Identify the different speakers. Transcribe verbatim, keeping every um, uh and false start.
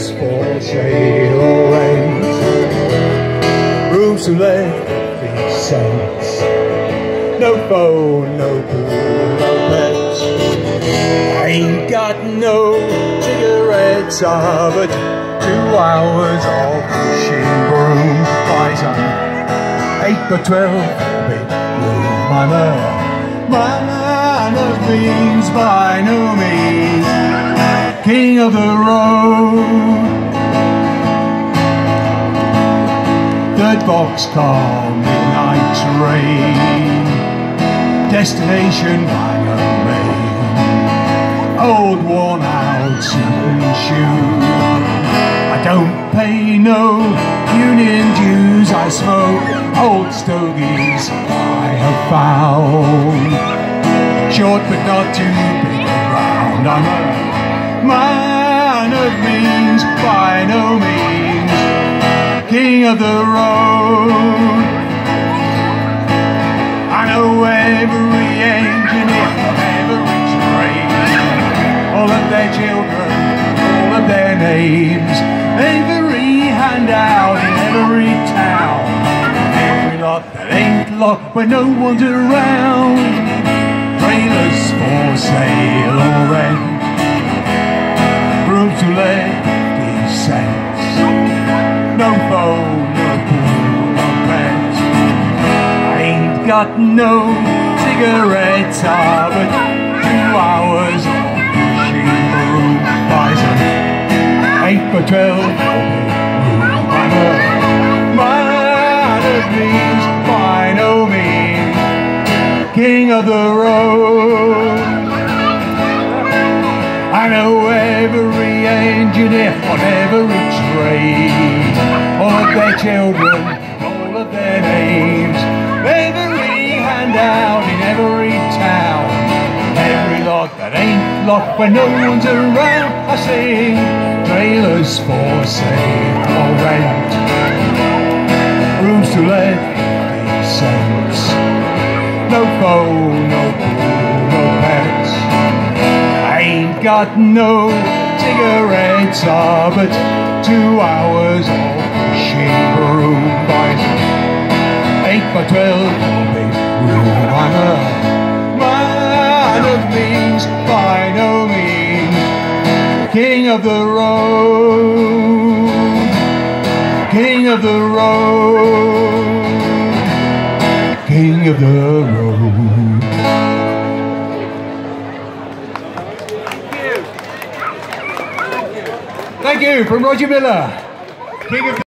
Speaker 1: trailers for sale or rent, rooms to let, these cents. No phone, no pool, no pets. I ain't got no cigarettes, ah, but two hours of pushing broom buys an eight by twelve big room. I'm a man of means, by no means king of the road. Third boxcar, midnight train, destination Bangor, Maine. Old worn out suit and shoe, I don't pay no union dues. I smoke old stogies I have found, short but not too big around. I'm a man of means, by no means king of the road. I know every engineer, every trade, all of their children, all of their names, every handout in every town, every lot that ain't locked when no one's around. Trailers for sale or rent, rooms to let, these cents. No phone, no pool, no pets. I ain't got no cigarettes, ah, but two hours of pushing broom buys an eight by twelve room. I'm a man of means, by no means king of the road. I know every engineer on every trade, all of their children, all of their names, every handout in every town, every lot that ain't locked when no one's around. I sing trailers for sale or rent, rooms to let, these cents. No phone, no pool, no pets. I ain't got no cigarettes, ah, but two hours of pushing broom buys eight by twelve big room. I'm a man of means, by no means king of the road, king of the road, king of the road. Thank you from Roger Miller, king of